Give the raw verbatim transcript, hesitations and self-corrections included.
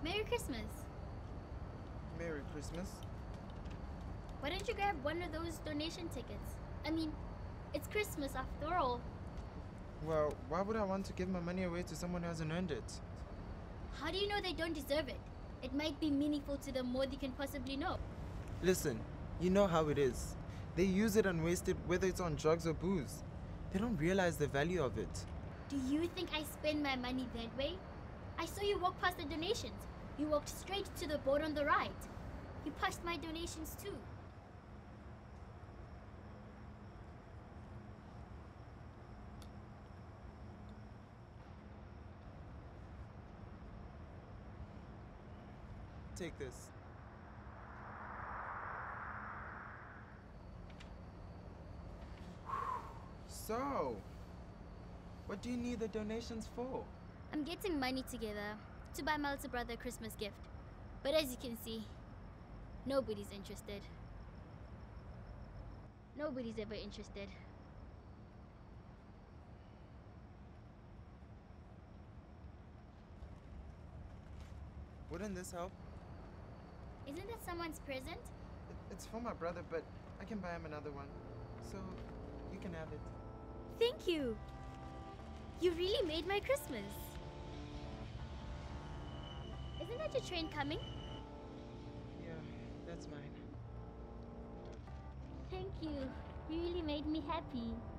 Merry Christmas. Merry Christmas. Why don't you grab one of those donation tickets? I mean, it's Christmas after all. Well, why would I want to give my money away to someone who hasn't earned it? How do you know they don't deserve it? It might be meaningful to them more than you can possibly know. Listen, you know how it is. They use it and waste it, whether it's on drugs or booze. They don't realize the value of it. Do you think I spend my money that way? I saw you walk past the donations. You walked straight to the board on the right. You passed my donations too. Take this. So, what do you need the donations for? I'm getting money together to buy my little brother a Christmas gift. But as you can see, nobody's interested. Nobody's ever interested. Wouldn't this help? Isn't that someone's present? It- It's for my brother, but I can buy him another one. So, you can have it. Thank you. You really made my Christmas. Isn't that your train coming? Yeah, that's mine. Thank you. You really made me happy.